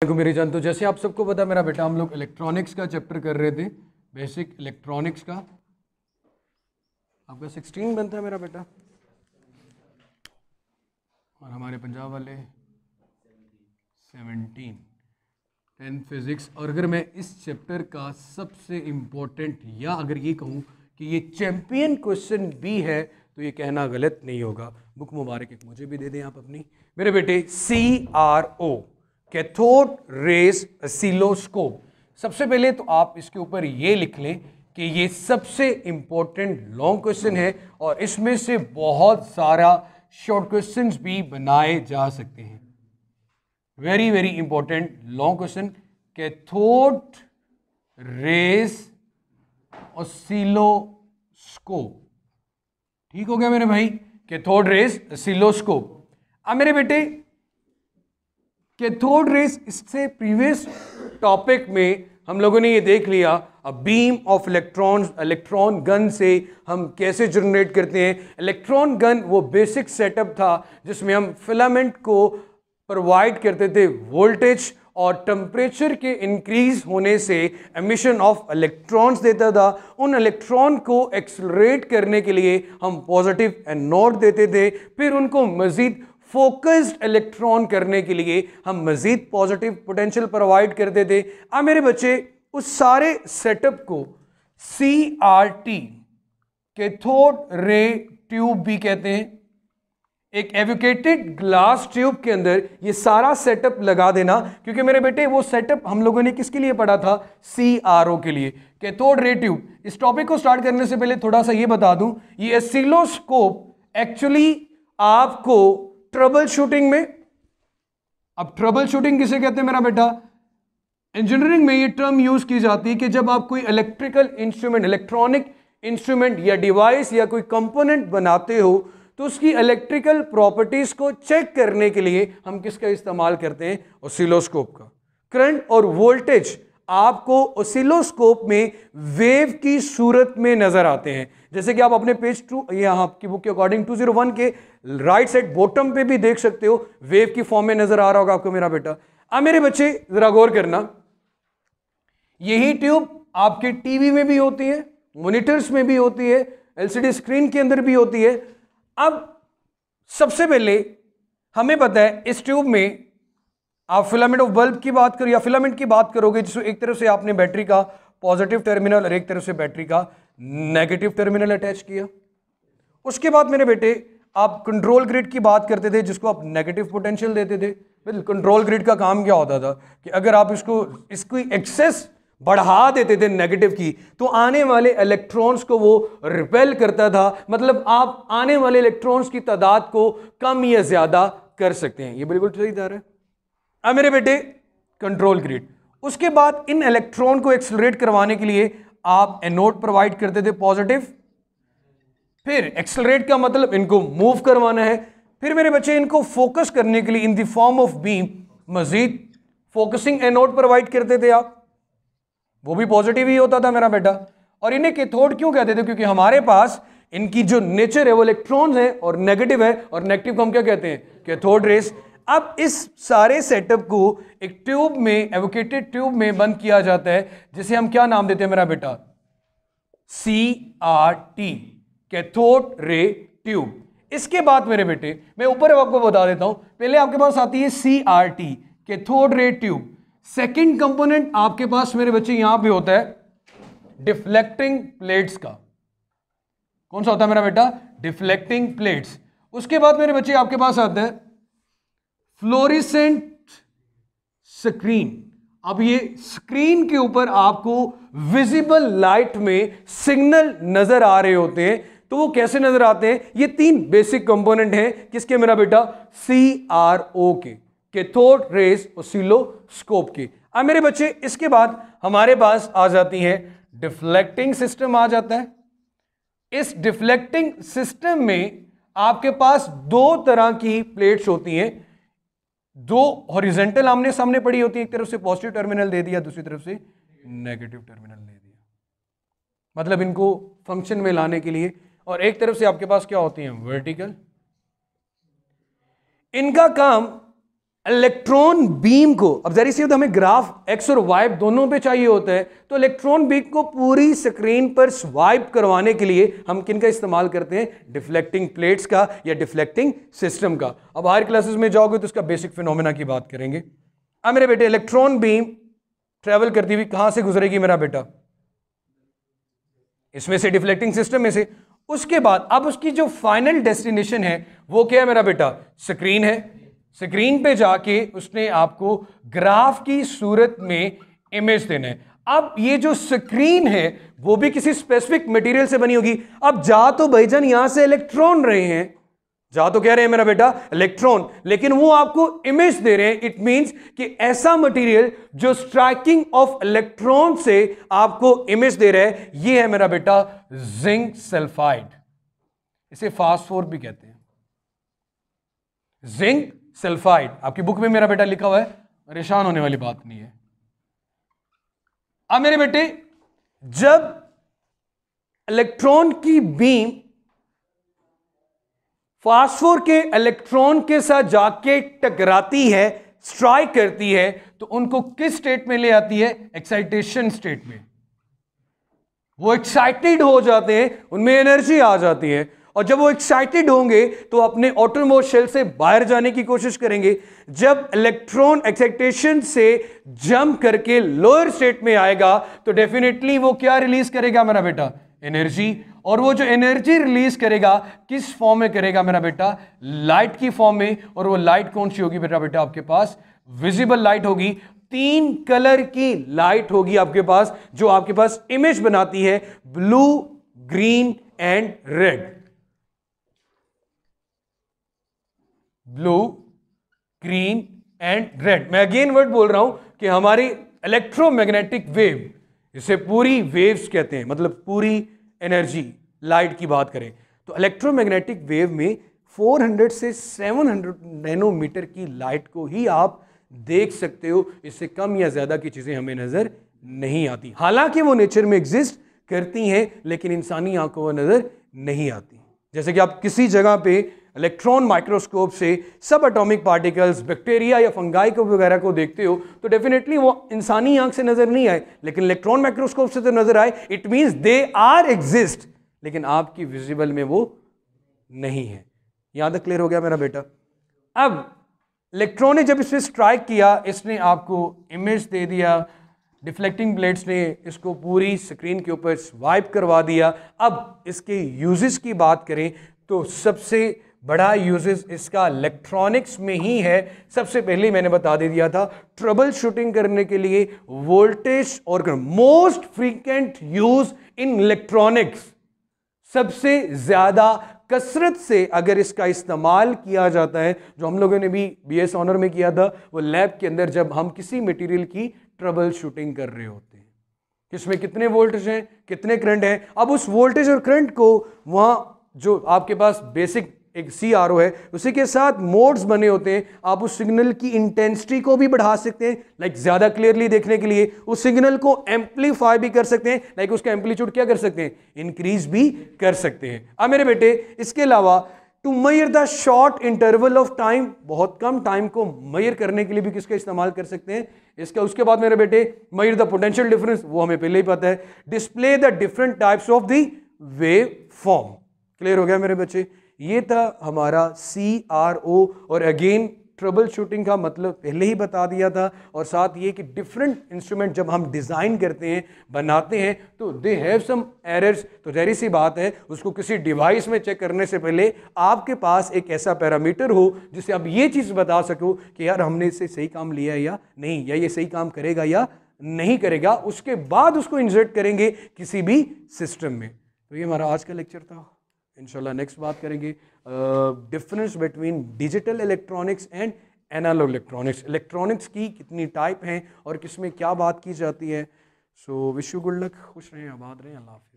मेरी जान, तो जैसे आप सबको पता मेरा बेटा, हम लोग इलेक्ट्रॉनिक्स का चैप्टर कर रहे थे, बेसिक इलेक्ट्रॉनिक्स का। आपका 16 बनता है मेरा बेटा, और हमारे पंजाब वाले 17, 10 फिजिक्स। और अगर मैं इस चैप्टर का सबसे इम्पोर्टेंट या अगर ये कहूँ कि ये चैंपियन क्वेश्चन भी है तो ये कहना गलत नहीं होगा। बुक मुबारक एक मुझे भी दे दें आप अपनी मेरे बेटे। CRO, cathode rays oscilloscope. सबसे पहले तो आप इसके ऊपर ये लिख लें कि ये सबसे इंपॉर्टेंट लॉन्ग क्वेश्चन है और इसमें से बहुत सारा शॉर्ट क्वेश्चंस भी बनाए जा सकते हैं। Very very important long question, cathode rays oscilloscope. ठीक हो गया मेरे भाई, कैथोड रेज ऑसिलोस्कोप। अब मेरे बेटे कैथोड रेज, इससे प्रीवियस टॉपिक में हम लोगों ने ये देख लिया a beam of electrons, electron gun से हम कैसे जनरेट करते हैं। इलेक्ट्रॉन गन वो बेसिक सेटअप था जिसमें हम फिलामेंट को प्रोवाइड करते थे वोल्टेज, और टेम्परेचर के इंक्रीज होने से एमिशन ऑफ इलेक्ट्रॉन्स देता था। उन इलेक्ट्रॉन को एक्सेलरेट करने के लिए हम पॉजिटिव एनोड देते थे, फिर उनको मजीद फोकस्ड इलेक्ट्रॉन करने के लिए हम मजीद पॉजिटिव पोटेंशियल प्रोवाइड करते थे। अब मेरे बच्चे उस सारे सेटअप को CRT, कैथोड रे ट्यूब भी कहते हैं। एक एवोकेटेड ग्लास ट्यूब के अंदर ये सारा सेटअप लगा देना, क्योंकि मेरे बेटे वो सेटअप हम लोगों ने किसके लिए पढ़ा था, CRO के लिए, कैथोड रे ट्यूब। इस टॉपिक को स्टार्ट करने से पहले थोड़ा सा ये बता दूं, ये ऑसिलोस्कोप एक्चुअली आपको ट्रबल शूटिंग में, अब ट्रबल शूटिंग किसे कहते हैं मेरा बेटा, इंजीनियरिंग में ये टर्म यूज की जाती है कि जब आप कोई इलेक्ट्रिकल इंस्ट्रूमेंट, इलेक्ट्रॉनिक इंस्ट्रूमेंट या डिवाइस या कोई कंपोनेंट बनाते हो तो उसकी इलेक्ट्रिकल प्रॉपर्टीज को चेक करने के लिए हम किसका इस्तेमाल करते हैं, ऑसिलोस्कोप का। करंट और वोल्टेज आपको ऑसिलोस्कोप में वेव की सूरत में नजर आते हैं, जैसे कि आप अपने पेज 2 यहाँ आपकी बुक के अकॉर्डिंग 201 के राइट साइड बॉटम पे भी देख सकते हो, वेव की फॉर्म में नजर आ रहा होगा आपको मेरा बेटा। अब मेरे बच्चे जरा गौर करना, यही ट्यूब आपके टीवी में भी होती है, मॉनिटर्स में भी होती है, LCD स्क्रीन के अंदर भी होती है। अब सबसे पहले हमें पता है इस ट्यूब में आप फिलामेंट ऑफ बल्ब की बात करो या फिलामेंट की बात करोगे, जिसमें एक तरफ से आपने बैटरी का पॉजिटिव टर्मिनल और एक तरफ से बैटरी का नेगेटिव टर्मिनल अटैच किया। उसके बाद मेरे बेटे आप कंट्रोल ग्रिड की बात करते थे, जिसको आप नेगेटिव पोटेंशियल देते थे। कंट्रोल ग्रिड का काम क्या होता था कि अगर आप इसकी एक्सेस बढ़ा देते थे नेगेटिव की, तो आने वाले इलेक्ट्रॉन्स को वो रिपेल करता था, मतलब आप आने वाले इलेक्ट्रॉन्स की तादाद को कम या ज्यादा कर सकते हैं। ये बिल्कुल सही जा रहा है। अब मेरे बेटे कंट्रोल ग्रिड, उसके बाद इन इलेक्ट्रॉन को एक्सेलरेट करवाने के लिए आप एनोड प्रोवाइड करते थे पॉजिटिव, फिर एक्सेलरेट का मतलब इनको मूव करवाना है, फिर मेरे बच्चे इनको फोकस करने के लिए in the form of beam मजीद फोकसिंग एनोड प्रोवाइड करते थे आप, वो भी पॉजिटिव ही होता था मेरा बेटा। और इन्हें कैथोड क्यों कहते थे, क्योंकि हमारे पास इनकी जो नेचर है वो इलेक्ट्रॉन्स है और नेगेटिव है, और नेगेटिव को हम क्या कहते हैं, कैथोड रेस। अब इस सारे सेटअप को एक ट्यूब में, एवोकेटेड ट्यूब में बंद किया जाता है, जिसे हम क्या नाम देते हैं मेरा बेटा, CRT, कैथोड रे ट्यूब। इसके बाद मेरे बेटे मैं ऊपर आपको बता देता हूं, पहले आपके पास आती है CRT, cathode ray tube. Second component आपके पास मेरे बच्चे यहां पे होता है डिफ्लेक्टिंग प्लेट्स का। कौन सा होता है मेरा बेटा, डिफ्लेक्टिंग प्लेट्स। उसके बाद मेरे बच्चे आपके पास आता है फ्लोरेसेंट स्क्रीन। अब ये स्क्रीन के ऊपर आपको विजिबल लाइट में सिग्नल नजर आ रहे होते हैं, तो वो कैसे नजर आते हैं, ये 3 बेसिक कंपोनेंट हैं किसके मेरा बेटा, CRO के, कैथोड रेज ऑसिलोस्कोप की। अब मेरे बच्चे इसके बाद हमारे पास आ जाती है डिफ्लेक्टिंग सिस्टम आ जाता है। इस डिफ्लेक्टिंग सिस्टम में आपके पास 2 तरह की प्लेट्स होती हैं, 2 हॉरिजॉन्टल आमने सामने पड़ी होती है, एक तरफ से पॉजिटिव टर्मिनल दे दिया, दूसरी तरफ से नेगेटिव टर्मिनल दे दिया, मतलब इनको फंक्शन में लाने के लिए। और एक तरफ से आपके पास क्या होती है, वर्टिकल। इनका काम इलेक्ट्रॉन बीम को, अब जरा सी हमें ग्राफ एक्स और वाई दोनों पे चाहिए होता है, तो इलेक्ट्रॉन बीम को पूरी स्क्रीन पर स्वाइप करवाने के लिए हम किन का इस्तेमाल करते हैं? डिफ्लेक्टिंग प्लेट्स का या डिफ्लेक्टिंग सिस्टम का। अब हायर क्लासेस में जाओगे तो इसका बेसिक फिनोमेना की बात करेंगे। अब मेरे बेटे इलेक्ट्रॉन बीम ट्रेवल करती हुई कहां से गुजरेगी मेरा बेटा? इसमें से, डिफ्लेक्टिंग सिस्टम में से। उसके बाद अब उसकी जो फाइनल डेस्टिनेशन है वो क्या है मेरा बेटा? स्क्रीन है। स्क्रीन पे जाके उसने आपको ग्राफ की सूरत में इमेज देना है। अब ये जो स्क्रीन है वो भी किसी स्पेसिफिक मटेरियल से बनी होगी। अब जा तो भाईजान यहां से इलेक्ट्रॉन रहे हैं, जा तो कह रहे हैं मेरा बेटा इलेक्ट्रॉन, लेकिन वो आपको इमेज दे रहे हैं। इट मींस कि ऐसा मटेरियल जो स्ट्राइकिंग ऑफ इलेक्ट्रॉन से आपको इमेज दे रहा है, ये है मेरा बेटा जिंक सल्फाइड। इसे फास्फोर भी कहते हैं, जिंक सल्फाइड। आपकी बुक में मेरा बेटा लिखा हुआ है, परेशान होने वाली बात नहीं है। अब मेरे बेटे जब इलेक्ट्रॉन की बीम फास्फोर के इलेक्ट्रॉन के साथ जाके टकराती है, स्ट्राइक करती है, तो उनको किस स्टेट में ले आती है? एक्साइटेशन स्टेट में। वो एक्साइटेड हो जाते हैं, उनमें एनर्जी आ जाती है, और जब वो एक्साइटेड होंगे तो अपने ऑटोमोस्ट शेल से बाहर जाने की कोशिश करेंगे। जब इलेक्ट्रॉन एक्साइटेशन से जंप करके लोअर स्टेट में आएगा तो डेफिनेटली वो क्या रिलीज करेगा मेरा बेटा? एनर्जी। और वो जो एनर्जी रिलीज करेगा किस फॉर्म में करेगा मेरा बेटा? लाइट की फॉर्म में। और वो लाइट कौन सी होगी बेटा? बेटा आपके पास विजिबल लाइट होगी, 3 कलर की लाइट होगी आपके पास, जो आपके पास इमेज बनाती है blue, green and red. Blue, green and red. मैं अगेन वर्ड बोल रहा हूं कि हमारी इलेक्ट्रोमैग्नेटिक वेव, इसे पूरी वेव्स कहते हैं, मतलब पूरी एनर्जी लाइट की बात करें तो इलेक्ट्रोमैग्नेटिक वेव में 400 से 700 नैनोमीटर की लाइट को ही आप देख सकते हो। इससे कम या ज्यादा की चीजें हमें नजर नहीं आती। हालांकि वो नेचर में एग्जिस्ट करती हैं, लेकिन इंसानी आंखों को नजर नहीं आती। जैसे कि आप किसी जगह पे इलेक्ट्रॉन माइक्रोस्कोप से सब एटॉमिक पार्टिकल्स, बैक्टीरिया या फंगाई को वगैरह को देखते हो तो डेफिनेटली वो इंसानी आंख से नजर नहीं आए, लेकिन इलेक्ट्रॉन माइक्रोस्कोप से तो नजर आए। It means they are exist, लेकिन आपकी विजिबल में वो नहीं है। यहां तक क्लियर हो गया मेरा बेटा? अब इलेक्ट्रॉन ने जब इस पे स्ट्राइक किया, इसने आपको इमेज दे दिया, डिफ्लेक्टिंग प्लेट्स ने इसको पूरी स्क्रीन के ऊपर स्वाइप करवा दिया। अब इसके यूजेस की बात करें तो सबसे बड़ा यूजेस इसका इलेक्ट्रॉनिक्स में ही है। सबसे पहले मैंने बता दे दिया था, ट्रबल शूटिंग करने के लिए वोल्टेज और most frequent use in electronics, सबसे ज्यादा कसरत से अगर इसका इस्तेमाल किया जाता है, जो हम लोगों ने भी बीएस ऑनर में किया था, वो लैब के अंदर जब हम किसी मटेरियल की ट्रबल शूटिंग कर रहे होते हैं, इसमें कितने वोल्टेज हैं, कितने करंट हैं। अब उस वोल्टेज और करंट को वहां जो आपके पास बेसिक एक CRO है, उसी के साथ मोड्स बने होते हैं। आप उस सिग्नल की इंटेंसिटी को भी बढ़ा सकते हैं, लाइक ज्यादा क्लियरली देखने के लिए। उस सिग्नल को एम्पलीफाई भी कर सकते हैं, लाइक उसका एम्पलीट्यूड क्या कर सकते हैं? इंक्रीज भी कर सकते हैं। अब मेरे बेटे इसके अलावा to measure the short interval of time, बहुत कम टाइम को मेजर करने के लिए भी किसका इस्तेमाल कर सकते हैं? इसका। उसके बाद मेरे बेटे मेजर द पोटेंशियल डिफरेंस, वो हमें पहले ही पता है। Display the different types of the waveform. Clear हो गया मेरे बच्चे? ये था हमारा CRO। और अगेन ट्रबल शूटिंग का मतलब पहले ही बता दिया था, और साथ ये कि डिफरेंट इंस्ट्रूमेंट जब हम डिज़ाइन करते हैं, बनाते हैं, तो दे हैव सम एरर्स। तो जहरी सी बात है, उसको किसी डिवाइस में चेक करने से पहले आपके पास एक ऐसा पैरामीटर हो जिससे आप ये चीज़ बता सको कि यार हमने इससे सही काम लिया है या नहीं, या ये सही काम करेगा या नहीं करेगा। उसके बाद उसको इंसर्ट करेंगे किसी भी सिस्टम में। तो ये हमारा आज का लेक्चर था। इंशाल्लाह नेक्स्ट बात करेंगे difference between digital electronics and analog electronics. Electronics की कितनी टाइप हैं और किसमें क्या बात की जाती है। So wish you good luck, खुश रहें, आबाद रहें, अल्लाह हाफ़िज़।